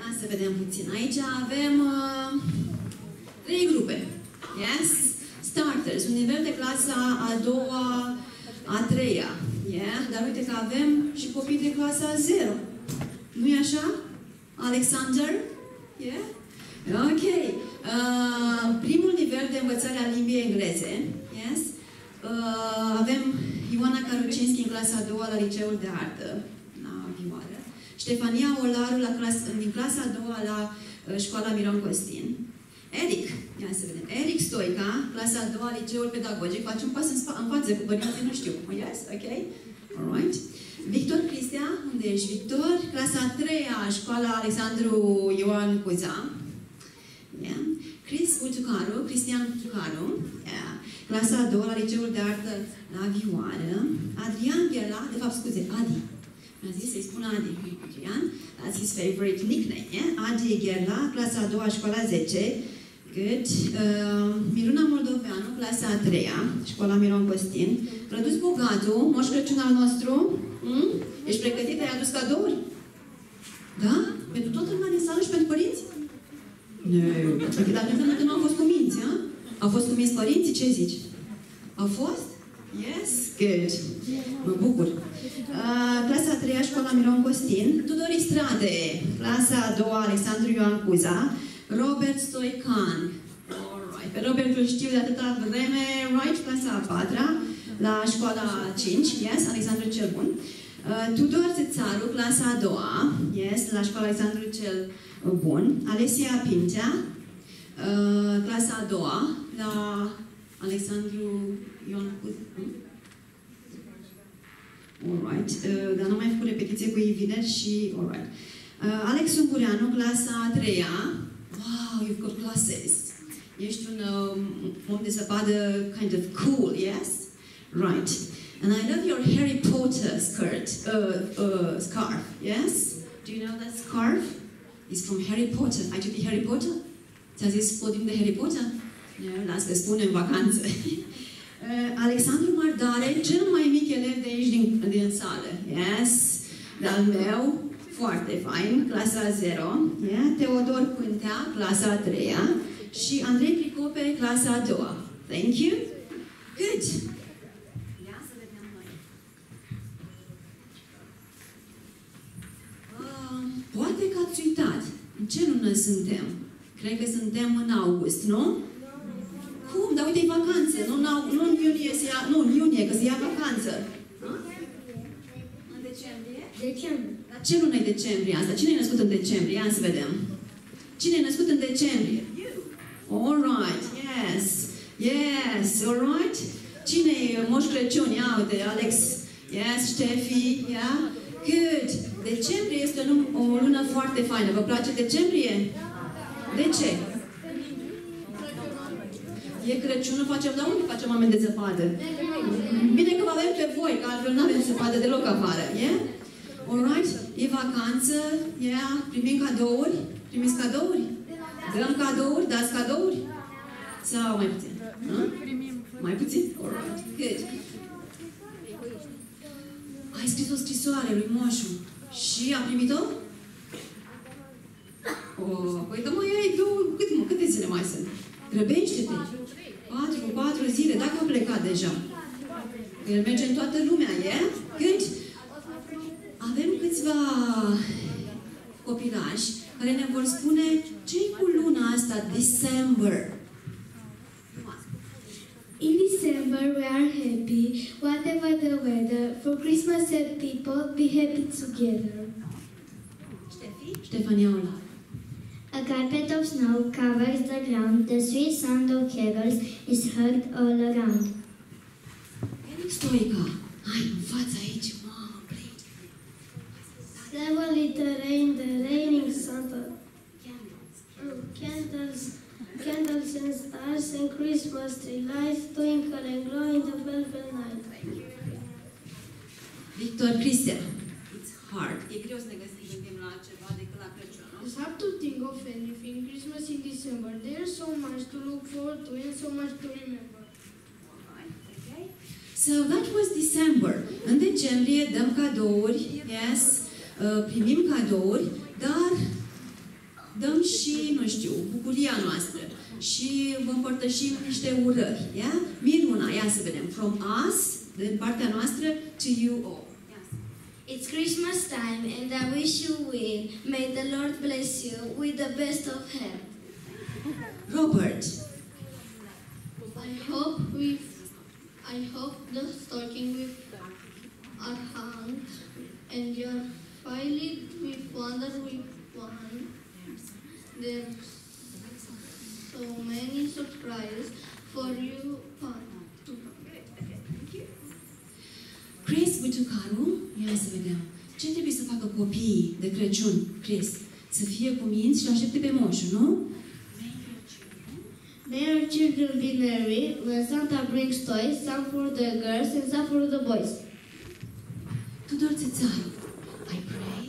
Hai să vedem puțin. Aici avem 3 grupe. Yes? Starters. Un nivel de clasa a doua, a treia. Yeah? Dar uite că avem și copii de clasa 0. Nu-i așa? Alexander? Yeah? Ok. Primul nivel de învățare a limbii engleze. Yes? Avem Ioana Carucinski în clasa a doua la Liceul de Artă, la vioară. Ștefania Olaru din clasa a doua la Școala Miron Costin. Eric, ia să vedem. Eric Stoica, clasa a doua, Liceul Pedagogic. Face un pas în față cu părinții, nu știu. Yes? Ok? Alright. Victor Cristia, unde ești, Victor? Clasa a treia, Școala Alexandru Ioan Cuza. Yeah. Chris Uciucaru, Cristian Uciucaru. Yeah. Clasa a doua, la Liceul de Artă la Vioară. Adrian Ghela, de fapt, scuze, Adi. Mi-a zis să-i spun Adi. Adrian, that's his favorite nickname. Yeah? Adi Ghela, clasa a doua, Școala 10. Good. Miruna Moldoveanu, clasa a treia, Școala Miron Costin. Rădus Bogatu, Moș Crăciun al nostru. Ești pregătit? Ai adus cadouri? Da? Pentru toată lumea din sală și pentru părinți? Nu. Dar nu înseamnă că nu au fost cuminți, ha? Au fost cuminți părinții? Ce zici? Au fost? Yes? Good. Mă bucur. Clasa a treia, Școala Miron Costin. Tudor Istrade, clasa a doua, Alexandru Ioan Cuza. Robert Stoican. Alright. Pe Robert îl știu de atâta vreme. Right? Clasa a patra, la Școala 5. Yes? Alexandru cel Bun. Tudor Țățaru, clasa a doua. Yes? La Școala Alexandru cel Bun. Alesia Pintea, clasa a doua, la Alexandru Ioan Cuza. Alright. Dar n-am mai făcut repetiție cu ei vineri și... Alright. Alex Ungureanu, clasa a treia. Wow, you've got glasses. Ești un om de zăpadă kind of cool, yes? Right. And I love your Harry Potter scarf, yes? Do you know that scarf? It's from Harry Potter. Ai citit Harry Potter? Ți-a zis podium de Harry Potter? Nu, las că spune în vacanță. Alexandru Mardare, cel mai mic elev de aici din sală. Yes? De-al meu, foarte fain, clasa 0. Yeah? Teodor Pântea, clasa a treia. Și Andrei Pricope, clasa a doua. Thank you. Good. Ia să vedem noi. Poate că ați uitat. În ce lună suntem? Cred că suntem în august, nu? Cum? Dar uite, e vacanțe. Nu în iunie, nu în iunie, că se ia vacanță. În decembrie? Decembrie. Dar ce lună e decembrie asta? Cine e născut în decembrie? Ia să vedem. Cine e născut în decembrie? All right. Yes. Yes. All right. Cine e Moș Crăciun? Ia uite, Alex. Yes, Ștefi. Yeah. Good. Decembrie este o lună foarte faină. Vă place decembrie? De ce? E Crăciunul, facem, dar unde facem oameni de zăpadă? Bine că vă avem pe voi, că altfel nu avem zăpadă deloc afară, yeah? Alright? E vacanță, yeah? Primim cadouri? Primiți cadouri? Dăm cadouri? Dați cadouri? Sau mai puțin? Mai puțin? Alright. Good. Ai scris o scrisoare lui Moșu și a primit-o? Păi că mai ai câte zile mai sunt? Grăbește-te! 4 zile, dacă a plecat deja. El merge în toată lumea, e? Good. Avem câțiva copilași care ne vor spune ce-i cu luna asta, December. In December we are happy, whatever the weather. For Christmas said people, be happy together. Ștefania Ola. A carpet of snow covers the ground. The sweet sound of carols is heard all around. Eric Stoica. Hai, în fața aici, mamă, plec. Seven little rain, the raining Santa. Candles and stars and Christmas tree lights twinkle and glow in the velvet night. Victor Cristia. It's hard. E greu să ne gândim la ceva decât la Crăciun, nu? It's hard to think of anything Christmas in December. There's so much to look forward to and so much to remember. Alright, okay. So that was December. În decembrie dăm cadouri, yes, primim cadouri, dar dăm și, nu știu, bucuria noastră și vă împărtășim niște urări. Yeah? Miruna, ia să vedem. From us, din partea noastră, to you all. It's Christmas time and I wish you well. May the Lord bless you with the best of health. Robert. I hope the stocking with our hands and you're filled with wonder with one. There's so many surprises for you. Chris Butucaru, ia să vedem. Ce trebuie să facă copiii de Crăciun, Chris? Să fie cuminți și să aștepte pe moșul, nu? May our children be merry when Santa brings toys, some for the girls and some for the boys. Tudor Țățaru, I pray.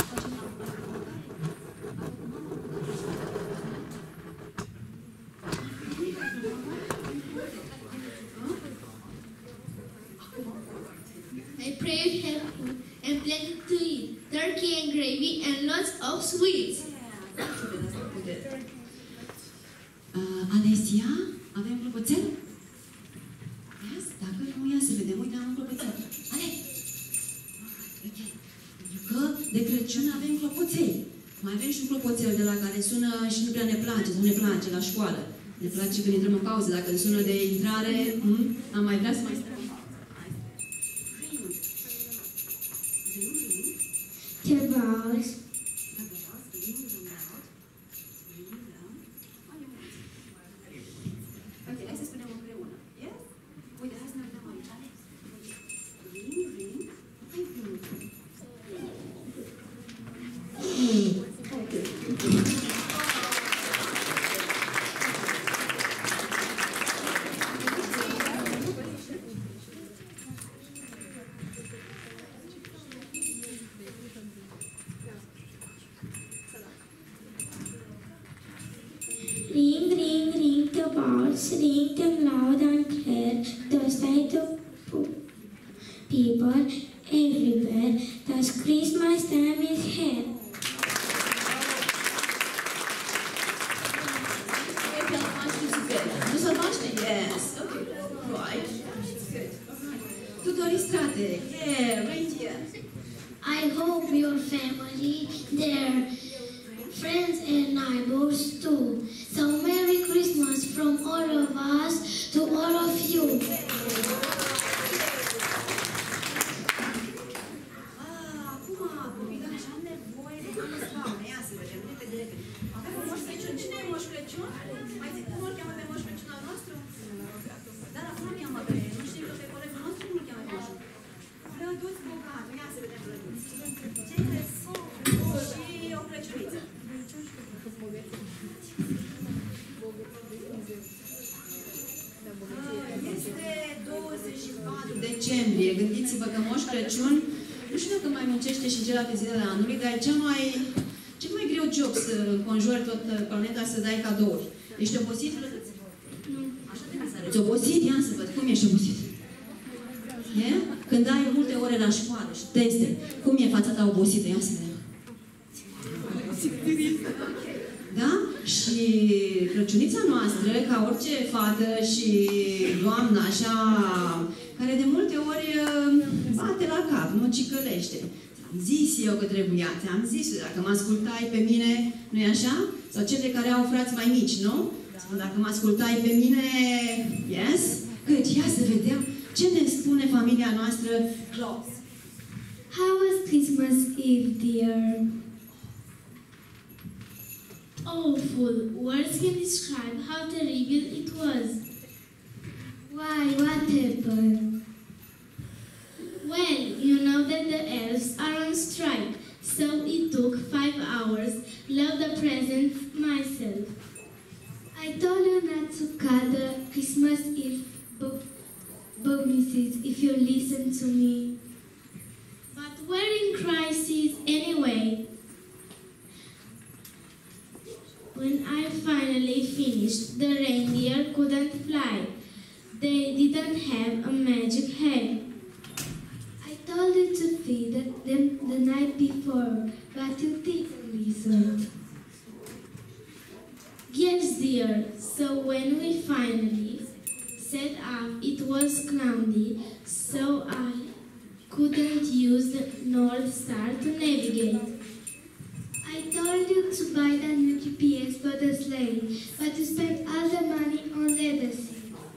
I pray healthy and plenty to eat, turkey and gravy and lots of sweets. Alesia, avem clopoțel? Yes? Dacă nu, ia să vedem. Uite, am un clopoțel. Ale! Ok. Pentru că de Crăciun avem clopoțeli. Mai avem și un clopoțel de la care sună și nu prea ne place, sau ne place la școală. Ne place când intrăm în pauză. Dacă îl sună de intrare, am mai vrea să mai stăm. Cevals. Ok, hai să spunem împreună. Yes? Uite, hai să ne vedem aici. Ring, ring, ring the bells, ring them loud and clear. Those night of people everywhere. Thus Christmas time is here. Nu să faci? Yes. Okay. Right. Good. Tudor Istrate. Yeah, right here. I hope your family, their friends and neighbors too. So Merry Christmas from all of us to all of you. Acum, copilul, așa am nevoie de câteva scaune. Ia să vedem, repede, repede. Avem un Moș Crăciun. Cine e Moș Crăciun? Mai zic, cum îl cheamă pe Moș Crăciun al nostru? Dar acum nu cheamă pe, nu știu că pe colegul nostru nu cheamă pe Moș. Răduț Bogatul. Ia să vedem Răduț. Ce și o Crăciuniță. Este 24 decembrie. Gândiți-vă că Moș Crăciun, nu știu dacă mai muncește și celelalte zile ale anului, dar e cel mai greu job să conjuri tot planeta să dai cadouri. Ești obosit? Nu. Așa de să arăți. Obosit? Ia să văd. Cum ești obosit? E? Când ai multe ore la școală și teste, cum e fața ta obosită? Ia să vedem. Da? Și Crăciunița noastră, ca orice fată și doamnă așa, care de multe ori bate la cap, nu cicălește. Ți-am zis eu că trebuia, ți-am zis eu, dacă mă ascultai pe mine, nu-i așa? Sau cele care au frați mai mici, nu? Spun, dacă mă ascultai pe mine, yes? Cât? Ia să vedem ce ne spune familia noastră, Claus. How was Christmas Eve, dear? Awful. Words can describe how terrible it was. Why? What happened? Well, you know that the elves are on strike, so it took 5 hours. Love the presents myself. I told you not to cut the Christmas Eve bonuses if you listen to me. But we're in crisis anyway. When I finally finished, the reindeer couldn't fly. They didn't have a magic hat. I told you to feed them the night before, but you didn't listen. So when we finally set up, it was cloudy, so I couldn't use the North Star to navigate. I told you to buy that new GPS for the sleigh, but you spent all the money on legacy.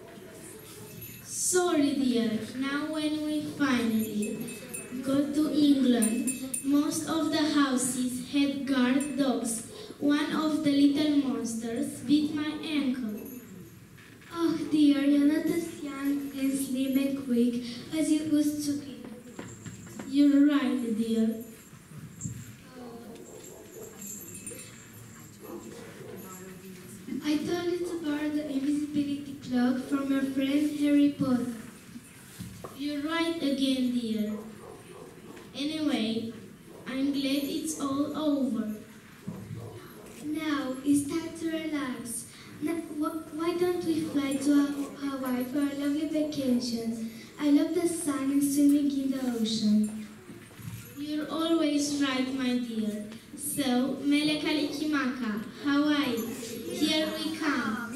Sorry, dear. Now when we finally got to England, most of the houses had guard dogs. One of the little monsters bit my ankle. Oh dear, you're not as young and slim and quick as you used to be. You're right, dear. I told you to borrow the invisibility cloak from your friend Harry Potter. You're right again, dear. Anyway, I'm glad it's all over. Now it's time to relax. Now, why don't we fly to Hawaii for a lovely vacation? I love the sun and swimming in the ocean. You're always right, my dear. So, Mele Kalikimaka, Hawaii, here we come.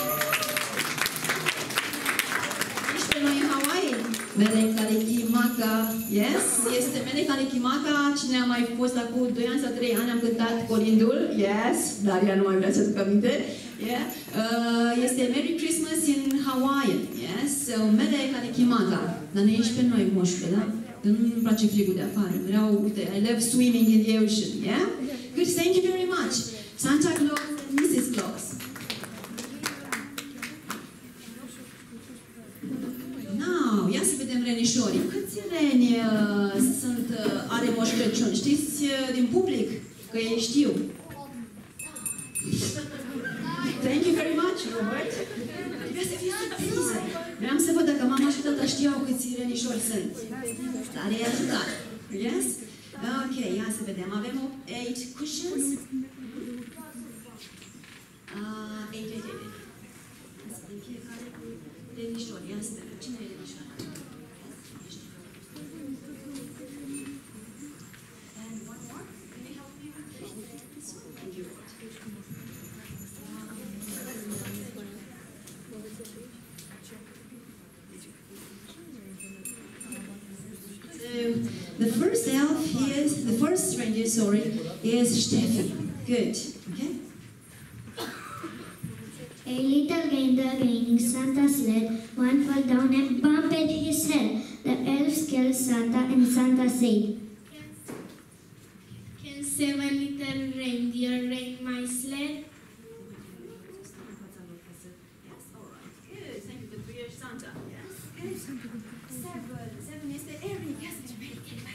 Ești pe noi în Hawaii? Mele Kalikimaka, yes? Este Mele Kalikimaka. Cine a mai fost acum 2 ani sau 3 ani am cântat colindul, yes? Dar ea nu mai vrea să duc aminte. Yeah? Este Merry Christmas in Hawaii, yes? So, Mele Kalikimaka. Dar ne ești pe noi, moșule, da? Nu-mi place frigul de afară. Vreau, uite, I love swimming in the ocean, yeah? Good, thank you very much. Santa Claus and Mrs. Claus. Now, ia să vedem renișorii. Câți reni are Moș Crăciun? Știți din public? Că ei știu. Thank you very much, Robert. Trebuie să fie surpriză. Vreau să văd dacă mama și tata știau câți renișori sunt. Dar e ajutat. Yes? Ok, ia să vedem. Avem 8 cushions. 8. Ia să vedem fiecare cu renișori. Ia să vedem. Cine e renișor? And one more. Can you help me with this one? Thank you. The first elf is, the first reindeer, sorry, is Steffi. Good. Okay? A little reindeer riding Santa's sled, one fell down and bumped his head. The elves killed Santa and Santa said, Can 7 little reindeer rain my sled? Yes, all right. Good. Thank you. Good for your Santa. Yes. Good. 7 is the Eric. Yes, it's ready.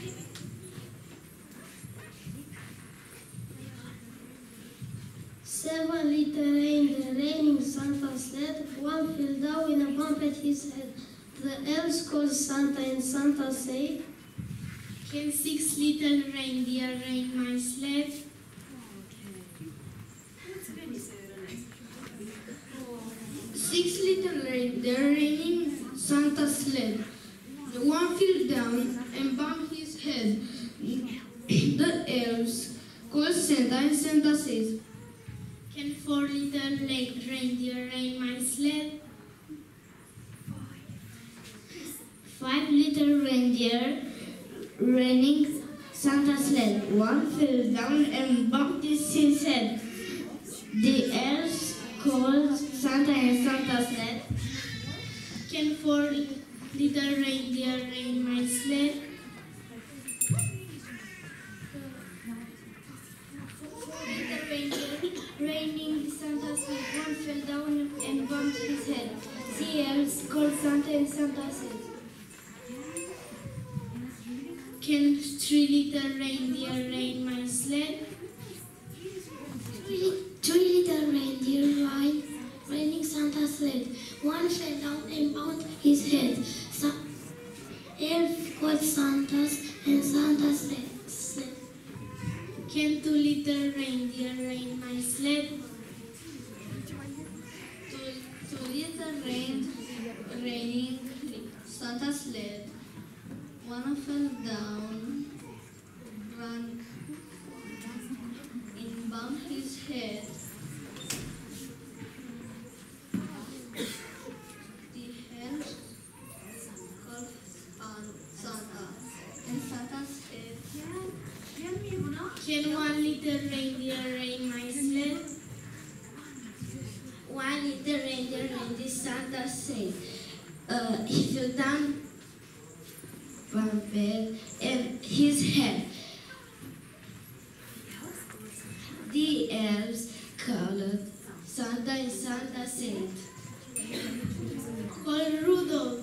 Seven little reindeer raining Santa's sled, one fell down and bumped his head. The elves called Santa and Santa said, Can 6 little reindeer rain my sled? That's good, you said it. 6 little reindeer raining Santa's sled. The one fell down and bumped his head. The elves called Santa and Santa said, Can 4 little reindeer rain my sled? 5 little reindeer raining Santa's sled. One fell down and bumped his head. The elves called Santa and Santa said, Can 4 little reindeer rain my sled? 4 little reindeer raining Santa's sled. One fell down and bumped his head. The elves called Santa and Santa said, Can 3 little reindeer rain my sled? 3 little reindeer raining Santa's sled. One fell down and bumped his head. Elf called Santa's and Santa's sled. Can 2 little reindeer rain my sled? 2 little raining Santa's sled. One fell down, ran and bumped his head. little reindeer reined my sled. One little reindeer reined his Santa said. He fell down bumped his head. The elves called Santa and Santa said, call Rudolph.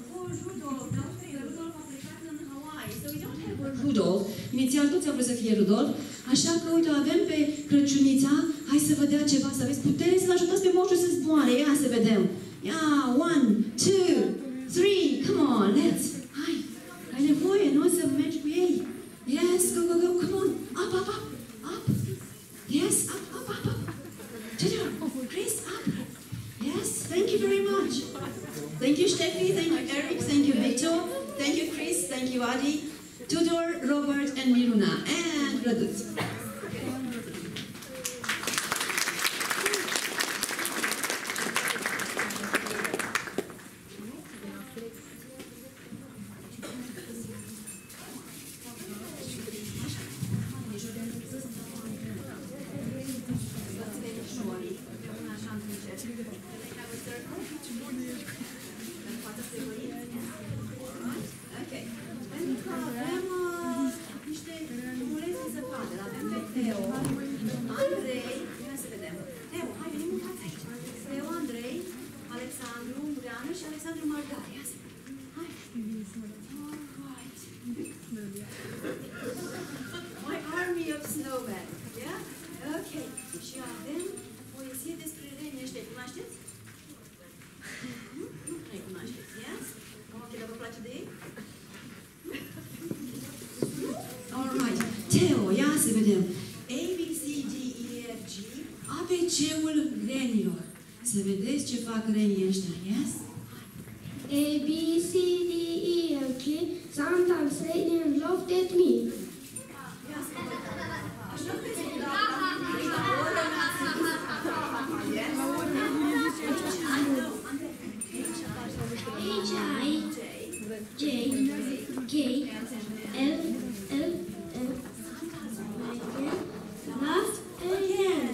Rudolph. Inițial toți au vrut să fie Rudolph, așa că, uite, avem pe Crăciunița. Hai să vă dea ceva, să vezi. Puteți să-l ajutați pe moșul să zboare. Ia să vedem. Ia, 1, 2, 3, come on, let's. Hai, ai nevoie, nu? Să mergi cu ei. Yes, go, go, go, come on. Up, up, up, up. Yes, up, up, up, up. Tudor, Chris, up. Yes, thank you very much. Thank you, Steffi, thank you, Eric, thank you, Victor, thank you, Chris, thank you, Adi, Tudor, Robert, and Miruna, and Radut. Okay. Pentru că avem niște muleți de zăpadă. Avem pe Teo, Andrei, ia să vedem. Teo, hai, venim în față aici. Teo, Andrei, Alexandru, Ungreanu și Alexandru Margar. Ia să vedem. Hai. Alright. My army of snowmen. Yeah? Okay. Și avem poezie despre reni ăștia. Cunoașteți? Nu cunoașteți, yes? Ok, dar vă place de ei? Alright. Teo, ia să vedem. A, B, C, D, E, F, G. ABC-ul renilor. Să vedeți ce fac renii ăștia, yes? A, B, C, D, E, F, G. Sometimes Satan laughed at me. Ia să vedem. Așa că se J, K, L, L, L, laughed again.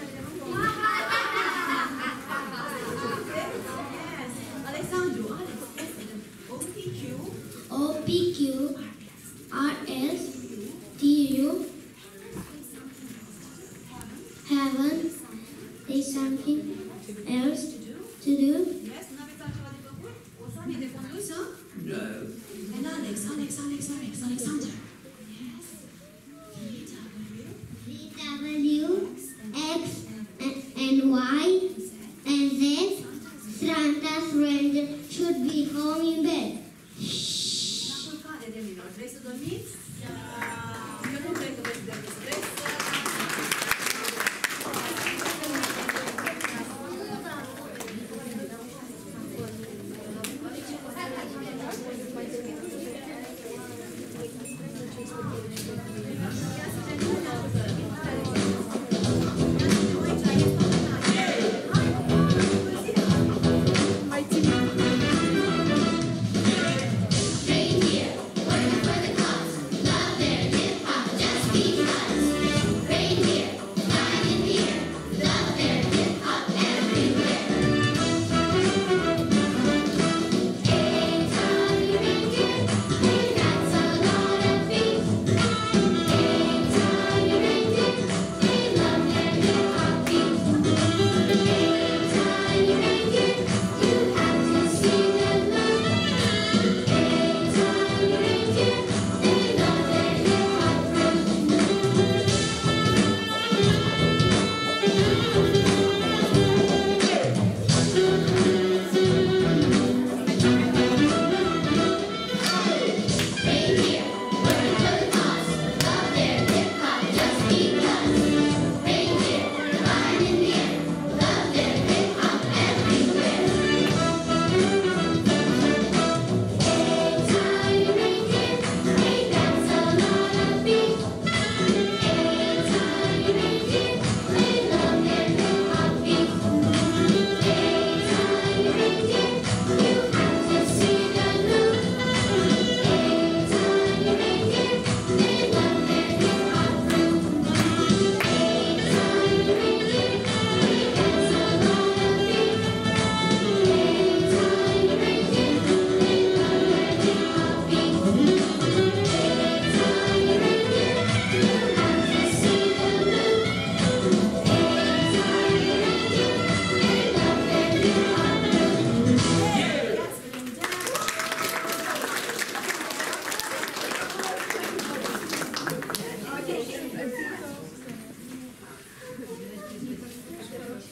Alexandru, Alex, O, P, Q, R, S, T, U, heaven, is something else to do. Yes, nu aveți altceva de făcut? O sabie de condus, ha? No. And Alexander. Yes. W, X, and Y, and Z, Santa's reindeer should be home in bed. La culcare, demnilor. Vrei să dormiți? Eu nu cred că vreți să dormiți. Vreți să...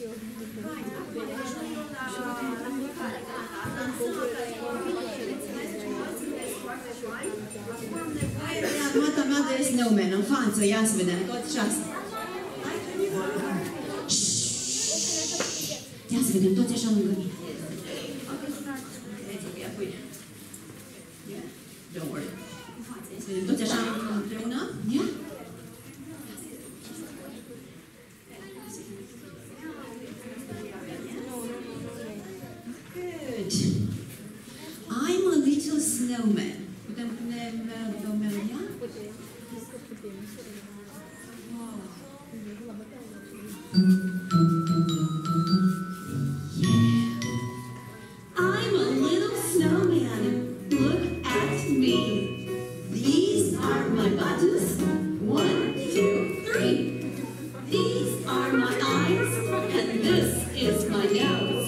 Armata mea de snowman, în față, ia să vedem, tot și asta. Ia să vedem, toți așa lângă mine. Don't worry. Să vedem, toți așa împreună. Ia? Good. I'm a little snowman. Putem pune melodia? I'm a little snowman. Look at me. These are my buttons. 1, 2, 3. These are my eyes, and this is my nose.